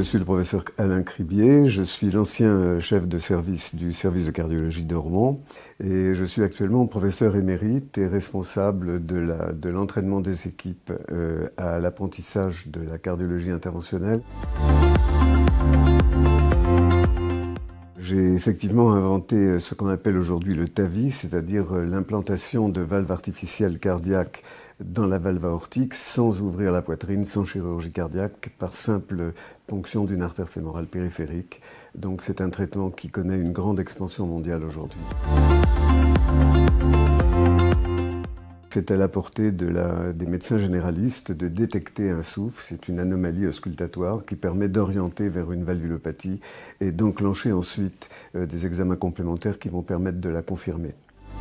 suis le professeur Alain Cribier, je suis l'ancien chef de service du service de cardiologie d'Ormont et je suis actuellement professeur émérite et responsable de l'entraînement des équipes à l'apprentissage de la cardiologie interventionnelle. J'ai effectivement inventé ce qu'on appelle aujourd'hui le TAVI, c'est-à-dire l'implantation de valves artificielles cardiaques dans la valve aortique sans ouvrir la poitrine, sans chirurgie cardiaque, par simple ponction d'une artère fémorale périphérique. Donc c'est un traitement qui connaît une grande expansion mondiale aujourd'hui. C'est à la portée des médecins généralistes de détecter un souffle. C'est une anomalie auscultatoire qui permet d'orienter vers une valvulopathie et d'enclencher ensuite des examens complémentaires qui vont permettre de la confirmer.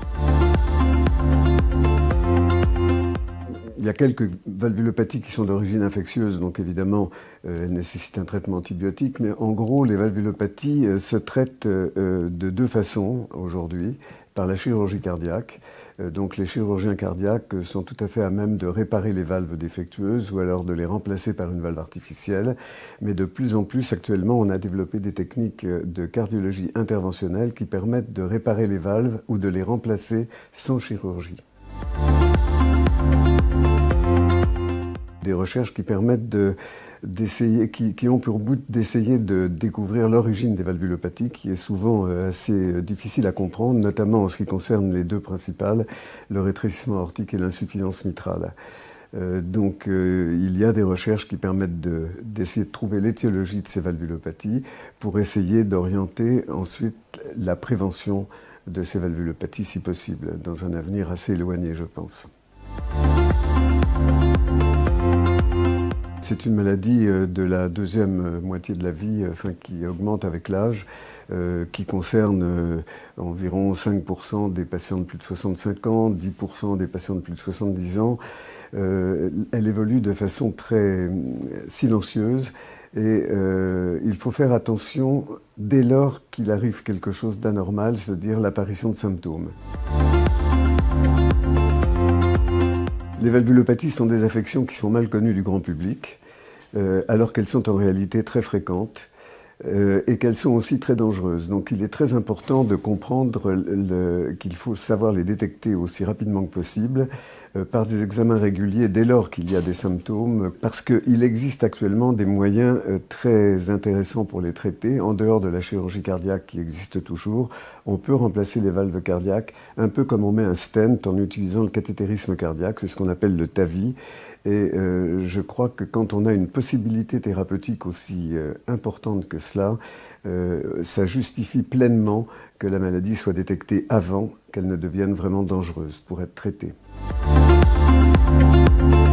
Il y a quelques valvulopathies qui sont d'origine infectieuse, donc évidemment elles nécessitent un traitement antibiotique, mais en gros les valvulopathies se traitent de deux façons aujourd'hui, par la chirurgie cardiaque. Donc les chirurgiens cardiaques sont tout à fait à même de réparer les valves défectueuses ou alors de les remplacer par une valve artificielle, mais de plus en plus actuellement on a développé des techniques de cardiologie interventionnelle qui permettent de réparer les valves ou de les remplacer sans chirurgie. Des recherches qui permettent qui ont pour but d'essayer de découvrir l'origine des valvulopathies, qui est souvent assez difficile à comprendre, notamment en ce qui concerne les deux principales, le rétrécissement aortique et l'insuffisance mitrale. Il y a des recherches qui permettent d'essayer de trouver l'étiologie de ces valvulopathies pour essayer d'orienter ensuite la prévention de ces valvulopathies si possible, dans un avenir assez éloigné, je pense. C'est une maladie de la deuxième moitié de la vie, qui augmente avec l'âge, qui concerne environ 5% des patients de plus de 65 ans, 10% des patients de plus de 70 ans. Elle évolue de façon très silencieuse et il faut faire attention dès lors qu'il arrive quelque chose d'anormal, c'est-à-dire l'apparition de symptômes. Les valvulopathies sont des affections qui sont mal connues du grand public, alors qu'elles sont en réalité très fréquentes et qu'elles sont aussi très dangereuses. Donc il est très important de comprendre qu'il faut savoir les détecter aussi rapidement que possible par des examens réguliers dès lors qu'il y a des symptômes, parce qu'il existe actuellement des moyens très intéressants pour les traiter. En dehors de la chirurgie cardiaque qui existe toujours, on peut remplacer les valves cardiaques un peu comme on met un stent en utilisant le cathétérisme cardiaque, c'est ce qu'on appelle le TAVI. Et je crois que quand on a une possibilité thérapeutique aussi importante que cela, ça justifie pleinement que la maladie soit détectée avant qu'elle ne devienne vraiment dangereuse pour être traitée.